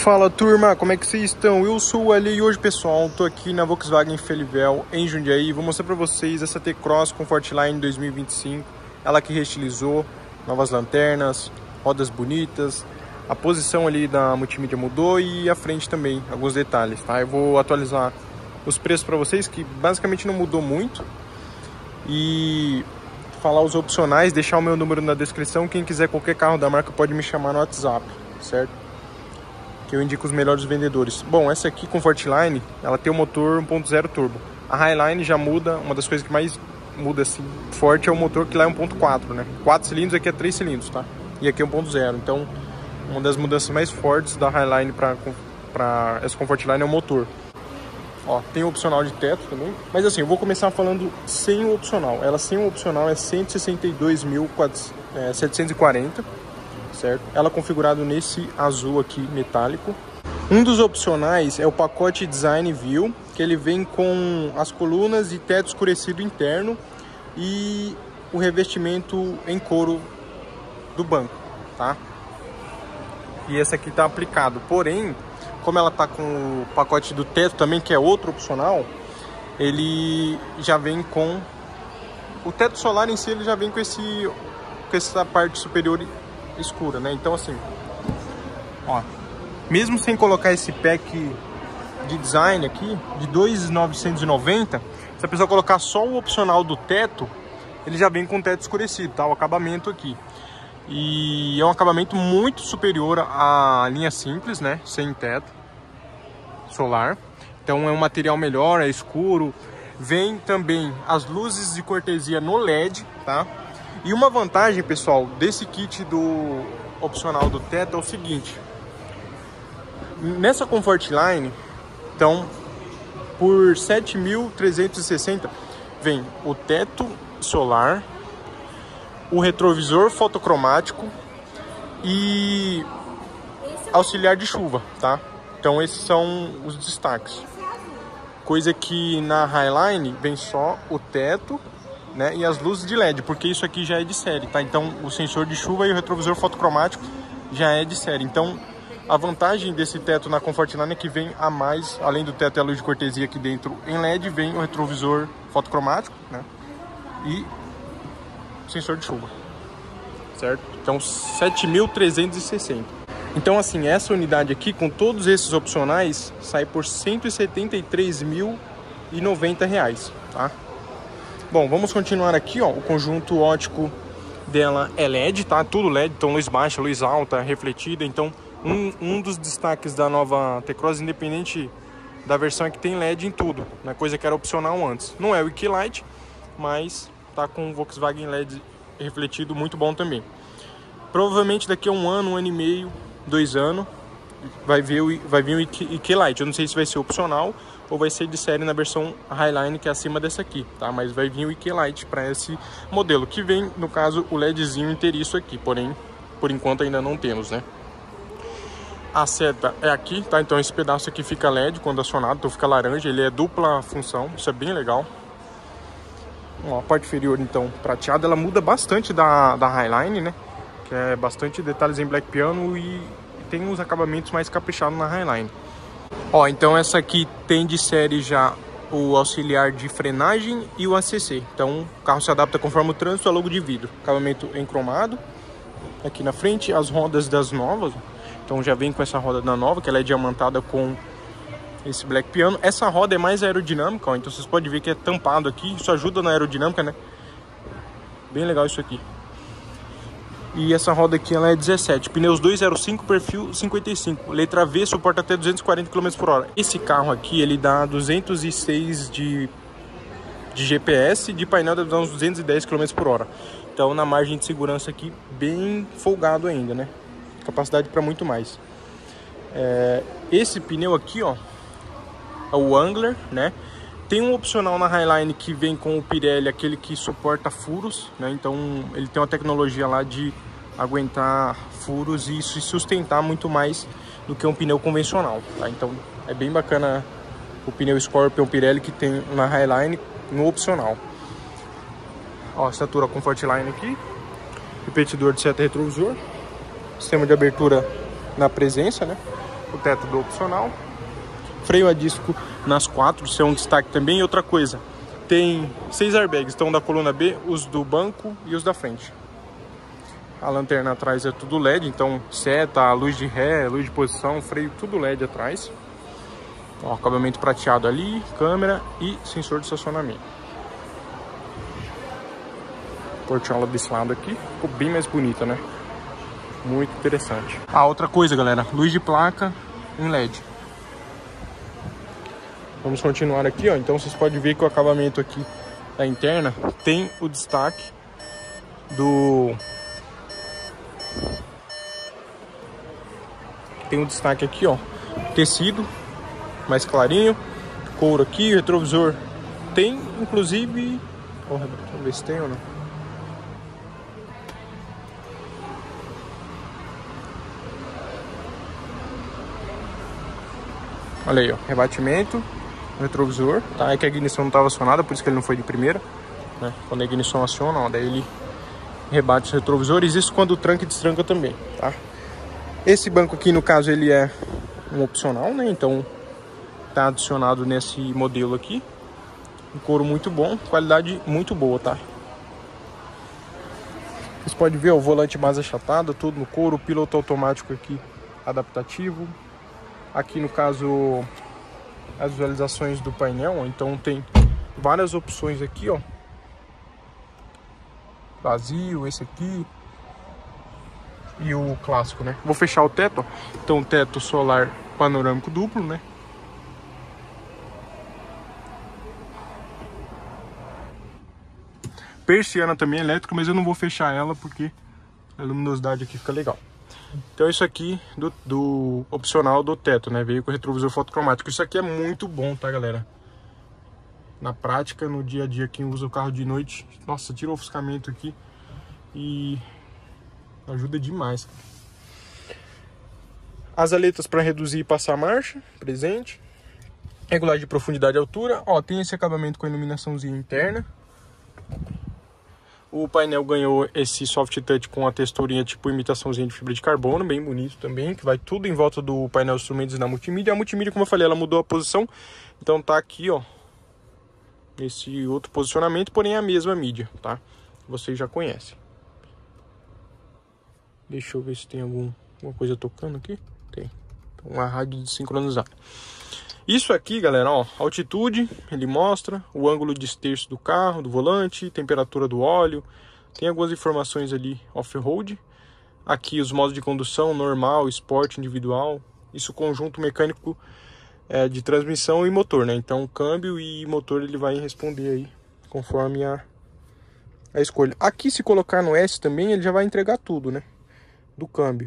Fala turma, como é que vocês estão? Eu sou o Ali e hoje, pessoal, tô aqui na Volkswagen Felivel em Jundiaí. Vou mostrar pra vocês essa T-Cross Comfortline 2025. Ela que reestilizou, novas lanternas, rodas bonitas. A posição ali da multimídia mudou e a frente também, alguns detalhes, tá? Eu vou atualizar os preços pra vocês, que basicamente não mudou muito. E falar os opcionais, deixar o meu número na descrição. Quem quiser qualquer carro da marca pode me chamar no WhatsApp, certo? Que eu indico os melhores vendedores. Bom, essa aqui, Comfortline, ela tem o motor 1.0 turbo. A Highline já muda, uma das coisas que mais muda assim, forte é o motor, que lá é 1.4, né? 4 cilindros, aqui é 3 cilindros, tá? E aqui é 1.0, então uma das mudanças mais fortes da Highline para essa Comfortline é o motor. Ó, tem o opcional de teto também, mas assim, eu vou começar falando sem o opcional. Ela sem o opcional é 162.740. Certo? Ela configurada nesse azul aqui metálico. Um dos opcionais é o pacote Design View, que ele vem com as colunas e teto escurecido interno e o revestimento em couro do banco, tá? E esse aqui tá aplicado. Porém, como ela tá com o pacote do teto também, que é outro opcional, ele já vem com o teto solar em si, ele já vem com essa parte superior escura, né? Então assim, ó, mesmo sem colocar esse pack de design aqui de 2.990, se a pessoa colocar só o opcional do teto, ele já vem com o teto escurecido, tá? O acabamento aqui, e é um acabamento muito superior à linha simples, né? Sem teto solar. Então é um material melhor, é escuro. Vem também as luzes de cortesia no LED, tá? E uma vantagem, pessoal, desse kit do opcional do teto é o seguinte. Nessa Comfortline, então, por 7.360, vem o teto solar, o retrovisor fotocromático e auxiliar de chuva, tá? Então esses são os destaques. Coisa que na Highline vem só o teto, né, e as luzes de LED, porque isso aqui já é de série, tá? Então o sensor de chuva e o retrovisor fotocromático já é de série. Então a vantagem desse teto na Comfortline é que vem a mais, além do teto e a luz de cortesia aqui dentro em LED, vem o retrovisor fotocromático, né, e sensor de chuva, certo? Então 7.360. Então assim, essa unidade aqui com todos esses opcionais sai por R$ 173.090, tá? Bom, vamos continuar aqui, ó. O conjunto óptico dela é LED, tá? Tudo LED, então luz baixa, luz alta, refletida. Então, um dos destaques da nova T-Cross, independente da versão, é que tem LED em tudo, né? Coisa que era opcional antes. Não é o Wikilight, mas tá com o Volkswagen LED refletido, muito bom também. Provavelmente daqui a um ano e meio, 2 anos, vai vir o Wikilight. Eu não sei se vai ser opcional ou vai ser de série na versão Highline, que é acima dessa aqui, tá? Mas vai vir o Wikilight para esse modelo, que vem, no caso, o LEDzinho inteiriço aqui, porém, por enquanto ainda não temos, né? A seta é aqui, tá? Então esse pedaço aqui fica LED quando acionado, então fica laranja, ele é dupla função, isso é bem legal. Ó, a parte inferior, então, prateada, ela muda bastante da Highline, né? Que é bastante detalhes em black piano e tem uns acabamentos mais caprichados na Highline. Ó, então essa aqui tem de série já o auxiliar de frenagem e o ACC. Então o carro se adapta conforme o trânsito, a logo de vidro. Acabamento em cromado. Aqui na frente, as rodas das novas. Então já vem com essa roda da nova, que ela é diamantada com esse black piano. Essa roda é mais aerodinâmica, ó, então vocês podem ver que é tampado aqui. Isso ajuda na aerodinâmica, né? Bem legal isso aqui. E essa roda aqui, ela é 17, pneus 205, perfil 55, letra V, suporta até 240 km por hora. Esse carro aqui, ele dá 206 de GPS, de painel deve dar uns 210 km por hora. Então na margem de segurança aqui, bem folgado ainda, né? Capacidade para muito mais. Esse pneu aqui, ó, é o Wrangler, né? Tem um opcional na Highline que vem com o Pirelli, aquele que suporta furos, né? Então ele tem uma tecnologia lá de aguentar furos e se sustentar muito mais do que um pneu convencional, tá? Então é bem bacana o pneu Scorpion Pirelli que tem na Highline no opcional. Ó, a estatura Comfortline aqui, repetidor de seta retrovisor, sistema de abertura na presença, né? o teto do opcional. Freio a disco nas 4, isso é um destaque também. E outra coisa, tem 6 airbags, então da coluna B, os do banco e os da frente. A lanterna atrás é tudo LED, então seta, luz de ré, luz de posição, freio, tudo LED atrás. Ó, acabamento prateado ali, câmera e sensor de estacionamento. Portiola desse lado aqui, ficou bem mais bonita, né? Muito interessante. Ah, outra coisa, galera, luz de placa em LED. Vamos continuar aqui, ó. Então vocês podem ver que o acabamento aqui da interna tem o destaque do... Tem um destaque aqui, ó, tecido mais clarinho, couro aqui, retrovisor tem, inclusive, vamos ver se tem ou não. Olha aí, ó, rebatimento, retrovisor, tá? É que a ignição não estava acionada, por isso que ele não foi de primeira, né? Quando a ignição aciona, ó, daí ele rebate os retrovisores, isso quando tranca e destranca também, tá? Esse banco aqui, no caso, ele é um opcional, né? Então tá adicionado nesse modelo aqui. Um couro muito bom, qualidade muito boa, tá? Vocês podem ver o volante mais achatado, tudo no couro, piloto automático aqui adaptativo. Aqui no caso as visualizações do painel, então tem várias opções aqui, ó. Vazio, esse aqui e o clássico, né? Vou fechar o teto, ó. Então teto solar panorâmico duplo, né? Persiana também elétrica, mas eu não vou fechar ela porque a luminosidade aqui fica legal. Então isso aqui do opcional do teto, né? Veio com retrovisor fotocromático. Isso aqui é muito bom, tá, galera? Na prática, no dia a dia, quem usa o carro de noite, nossa, tira o ofuscamento aqui e ajuda demais. As aletas para reduzir e passar a marcha, presente. Regulagem de profundidade e altura. Ó, tem esse acabamento com iluminaçãozinha interna. O painel ganhou esse soft touch com a texturinha tipo imitaçãozinha de fibra de carbono, bem bonito também, que vai tudo em volta do painel de instrumentos na multimídia. A multimídia, como eu falei, ela mudou a posição, então tá aqui, ó, nesse outro posicionamento, porém é a mesma mídia, tá? Vocês já conhecem. Deixa eu ver se tem alguma coisa tocando aqui. Tem. Uma rádio desincronizada. Isso aqui, galera, ó, altitude, ele mostra o ângulo de esterço do carro, do volante, temperatura do óleo. Tem algumas informações ali off-road. Aqui os modos de condução, normal, esporte, individual. Isso conjunto mecânico de transmissão e motor, né? Então câmbio e motor ele vai responder aí conforme a escolha. Aqui se colocar no S também ele já vai entregar tudo, né? Do câmbio.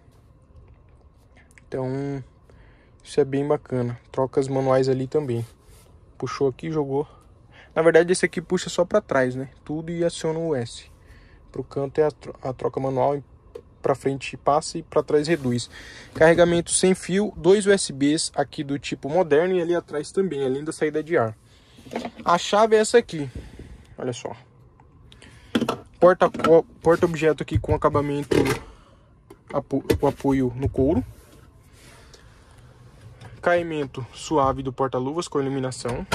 Então isso é bem bacana. Trocas manuais ali também. Puxou aqui, jogou. Na verdade esse aqui puxa só para trás, né? Tudo e aciona o S. Pro canto é a troca manual, para frente passa e para trás reduz. Carregamento sem fio, 2 USBs aqui do tipo moderno e ali atrás também, além da saída de ar. A chave é essa aqui. Olha só. Porta-objeto aqui com acabamento, o apoio no couro. Caimento suave do porta-luvas com iluminação.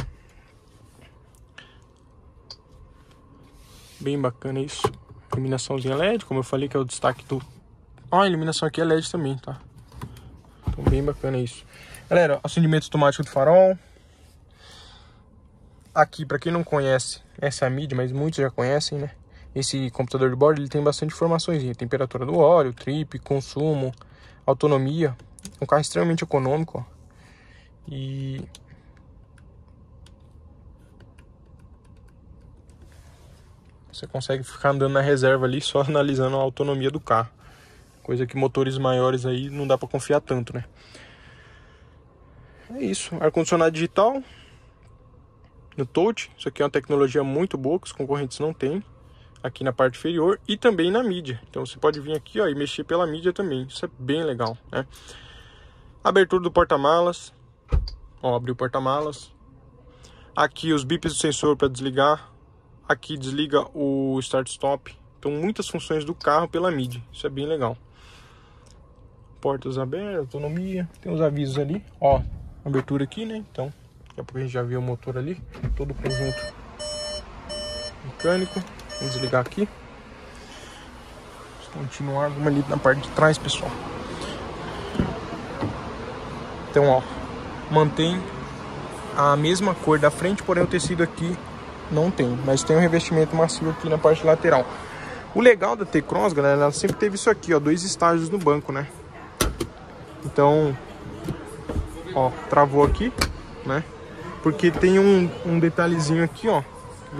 Bem bacana isso. Iluminaçãozinha LED, como eu falei, que é o destaque do... Ó, a iluminação aqui é LED também, tá? Então bem bacana isso. Galera, acendimento automático do farol. Aqui, pra quem não conhece, essa é a mídia, mas muitos já conhecem, né? Esse computador de bordo, ele tem bastante informações. Temperatura do óleo, trip, consumo, autonomia. Um carro extremamente econômico, ó. E você consegue ficar andando na reserva ali só analisando a autonomia do carro. Coisa que motores maiores aí não dá para confiar tanto, né? É isso. Ar-condicionado digital no touch. Isso aqui é uma tecnologia muito boa que os concorrentes não têm. Aqui na parte inferior e também na mídia. Então você pode vir aqui, ó, e mexer pela mídia também. Isso é bem legal, né? Abertura do porta-malas. Ó, abriu o porta-malas. Aqui os bips do sensor para desligar. Aqui desliga o start-stop. Então muitas funções do carro pela mídia. Isso é bem legal. Portas abertas, autonomia, tem os avisos ali, ó, abertura aqui, né? Então, daqui a pouco a gente já viu o motor ali, todo o conjunto mecânico. Vamos desligar aqui. Vamos continuar, vamos ali na parte de trás, pessoal. Então, ó, mantém a mesma cor da frente, porém o tecido aqui não tem, mas tem um revestimento macio aqui na parte lateral. O legal da T-Cross, galera, ela sempre teve isso aqui, ó, 2 estágios no banco, né? Então, ó, travou aqui, né? Porque tem um detalhezinho aqui, ó, que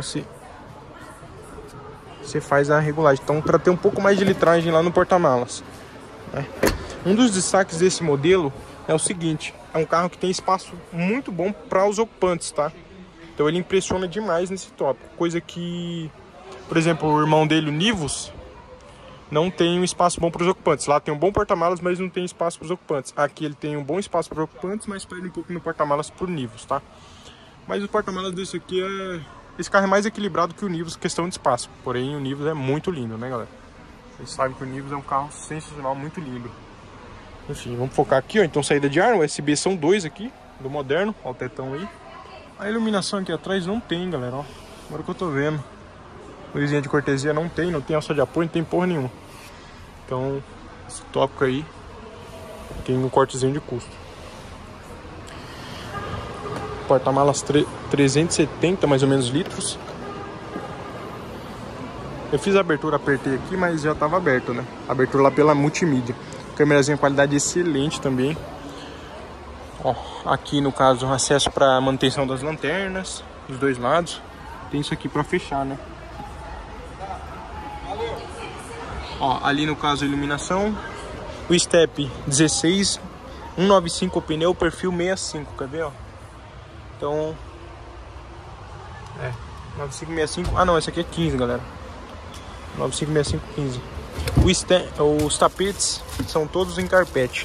você faz a regulagem. Então, para ter um pouco mais de litragem lá no porta-malas, né? Um dos destaques desse modelo é o seguinte: é um carro que tem espaço muito bom para os ocupantes, tá? Então ele impressiona demais nesse tópico, coisa que, por exemplo, o irmão dele, o Nivus, não tem um espaço bom para os ocupantes. Lá tem um bom porta-malas, mas não tem espaço para os ocupantes. Aqui ele tem um bom espaço para os ocupantes, mas perde um pouco no porta-malas por Nivus, tá? Mas o porta-malas desse aqui esse carro é mais equilibrado que o Nivus, questão de espaço. Porém, o Nivus é muito lindo, né, galera? Vocês sabem que o Nivus é um carro sensacional, muito lindo. Enfim, vamos focar aqui, ó. Então, saída de ar, USB são 2 aqui, do moderno, ó o tetão aí. A iluminação aqui atrás não tem, galera, ó. Agora que eu tô vendo. Luzinha de cortesia não tem alça de apoio, não tem porra nenhuma. Então, esse tópico aí tem um cortezinho de custo. Porta-malas 370 mais ou menos litros. Eu fiz a abertura, apertei aqui, mas já estava aberto, né? Abertura lá pela multimídia. Câmerazinha qualidade excelente também. Ó, aqui no caso acesso para manutenção das lanternas dos dois lados. Tem isso aqui para fechar, né? Ó, ali no caso iluminação. O step 16 195 o pneu, perfil 65, quer ver, ó? Então 9565. Ah, não, esse aqui é 15, galera. 9565 15. Os tapetes são todos em carpete.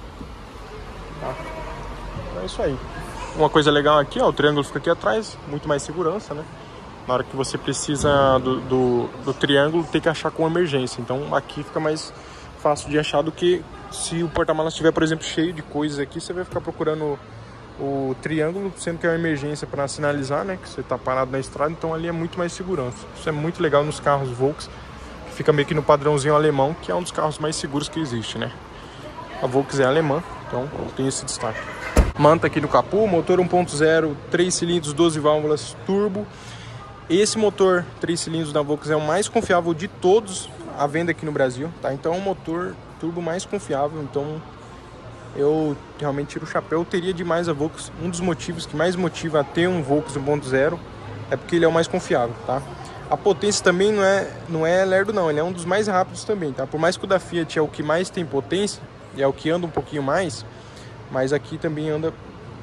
Tá? Então é isso aí. Uma coisa legal aqui, ó, o triângulo fica aqui atrás, muito mais segurança, né? Na hora que você precisa do triângulo, tem que achar com emergência. Então aqui fica mais fácil de achar do que se o porta-malas estiver, por exemplo, cheio de coisas aqui, você vai ficar procurando o triângulo, sendo que é uma emergência para sinalizar, né, que você está parado na estrada. Então ali é muito mais segurança. Isso é muito legal nos carros Volks, que fica meio que no padrãozinho alemão, que é um dos carros mais seguros que existe, né? A Volks é alemã, então tem esse destaque. Manta aqui no capô, motor 1.0, 3 cilindros, 12 válvulas, turbo. Esse motor 3 cilindros da Volks é o mais confiável de todos à venda aqui no Brasil, tá? Então é um motor turbo mais confiável, então eu realmente tiro o chapéu. Eu teria demais a Volks. Um dos motivos que mais motiva a ter um Volks 1.0 é porque ele é o mais confiável, tá? A potência também não é lerdo não, ele é um dos mais rápidos também, tá? Por mais que o da Fiat é o que mais tem potência, e é o que anda um pouquinho mais, mas aqui também anda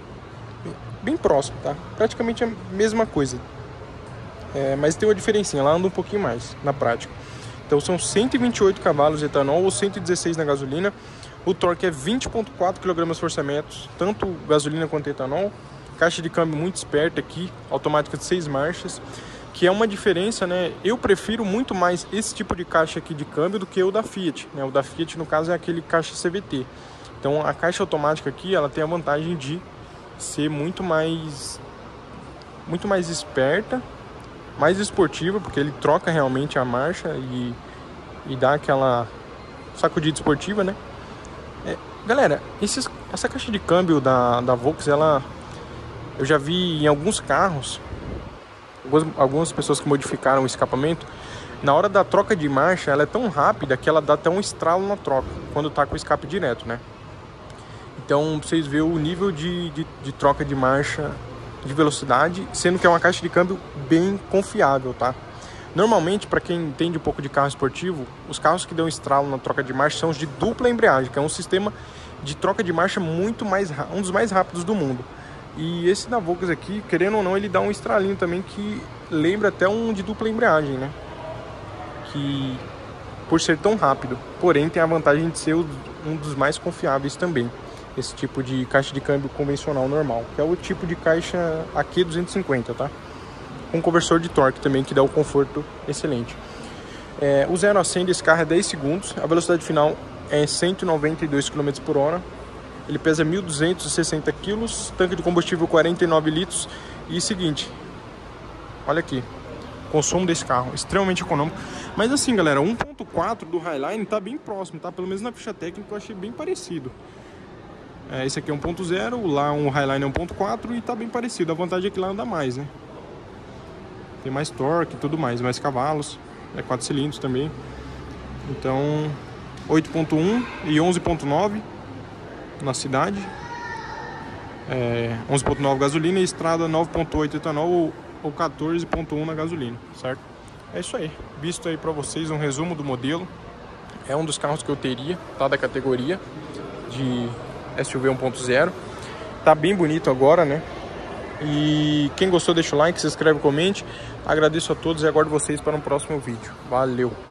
bem próximo, tá? Praticamente a mesma coisa. Mas tem uma diferencinha, ela anda um pouquinho mais na prática. Então são 128 cavalos de etanol ou 116 na gasolina. O torque é 20,4 kgfm, tanto gasolina quanto etanol. Caixa de câmbio muito esperta aqui, automática de 6 marchas, que é uma diferença, né? Eu prefiro muito mais esse tipo de caixa aqui de câmbio do que o da Fiat, né? O da Fiat, no caso, é aquele caixa CVT. Então a caixa automática aqui, ela tem a vantagem de ser muito mais esperta, mais esportiva, porque ele troca realmente a marcha e dá aquela sacudida esportiva, né? Galera, essa caixa de câmbio da Volks, eu já vi em alguns carros, algumas pessoas que modificaram o escapamento, na hora da troca de marcha, ela é tão rápida que ela dá até um estralo na troca, quando tá com o escape direto, né? Então, vocês veem o nível de troca de marcha, de velocidade, sendo que é uma caixa de câmbio bem confiável, tá? Normalmente, para quem entende um pouco de carro esportivo, os carros que dão estralo na troca de marcha são os de dupla embreagem, que é um sistema de troca de marcha um dos mais rápidos do mundo. E esse da Volks aqui, querendo ou não, ele dá um estralinho também que lembra até um de dupla embreagem, né? Que por ser tão rápido, porém tem a vantagem de ser um dos mais confiáveis também. Esse tipo de caixa de câmbio convencional normal, que é o tipo de caixa AQ250, tá? Com conversor de torque também, que dá um conforto excelente. O 0 a 100 desse carro é 10 segundos, a velocidade final é 192 km por hora. Ele pesa 1.260 kg, tanque de combustível 49 litros. E seguinte, olha aqui, consumo desse carro, extremamente econômico. Mas assim, galera, 1.4 do Highline tá bem próximo, tá? Pelo menos na ficha técnica eu achei bem parecido. Esse aqui é 1.0, lá um Highline é 1.4 e tá bem parecido. A vantagem é que lá anda mais, né? Tem mais torque e tudo mais, mais cavalos. É 4 cilindros também. Então, 8.1 e 11.9 na cidade. 11.9 gasolina e estrada 9.8 etanol ou 14.1 na gasolina, certo? É isso aí. Visto aí pra vocês um resumo do modelo. É um dos carros que eu teria, tá? Da categoria de SUV 1.0. Tá bem bonito agora, né? E quem gostou deixa o like, se inscreve, comente. Agradeço a todos e aguardo vocês para um próximo vídeo. Valeu!